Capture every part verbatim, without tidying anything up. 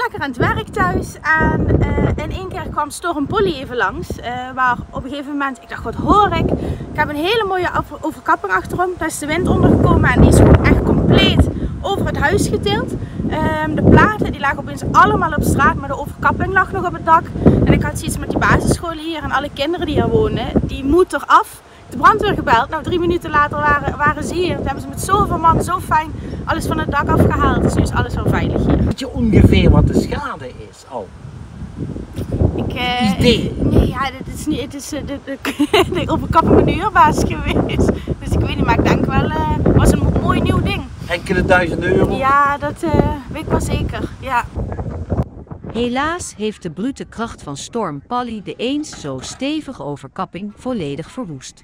lekker aan het werk thuis en uh, in één keer kwam Storm Polly even langs. Uh, waar op een gegeven moment, ik dacht, wat hoor ik? Ik heb een hele mooie overkapping achterom. Daar is de wind onder gekomen en die is gewoon echt compleet over het huis getild. Um, de platen die lagen opeens allemaal op straat, maar de overkapping lag nog op het dak. En ik had zoiets met die basisscholen hier en alle kinderen die hier wonen, die moet eraf. De brandweer gebeld, nou drie minuten later waren, waren ze hier. Toen hebben ze met zoveel man zo fijn alles van het dak afgehaald. Dus nu is alles wel veilig hier. Weet je ongeveer wat de schade is al? Ik, uh, Idee? Nee, ja, dit is niet, het is uh, de, de, de overkapping een uurbaas geweest. Dus ik weet niet, maar ik denk wel, het uh, was een mooi nieuw ding. Enkele duizend euro? Ja, dat uh, weet ik wel zeker, ja. Helaas heeft de brute kracht van Storm Polly de eens zo stevige overkapping volledig verwoest.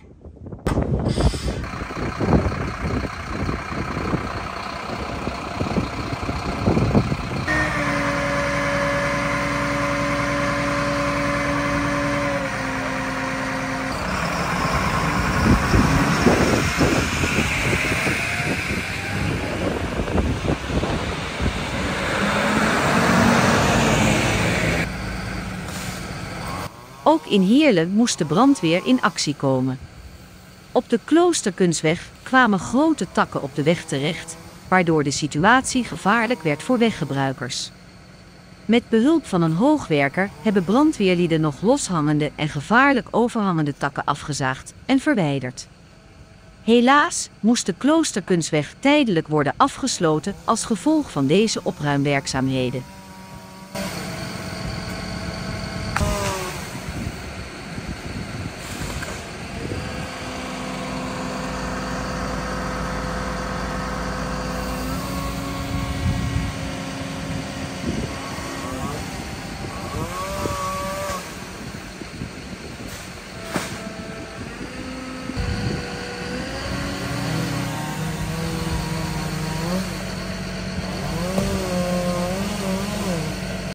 Ook in Heerlen moest de brandweer in actie komen. Op de Kloosterkunstweg kwamen grote takken op de weg terecht, waardoor de situatie gevaarlijk werd voor weggebruikers. Met behulp van een hoogwerker hebben brandweerlieden nog loshangende en gevaarlijk overhangende takken afgezaagd en verwijderd. Helaas moest de Kloosterkunstweg tijdelijk worden afgesloten als gevolg van deze opruimwerkzaamheden.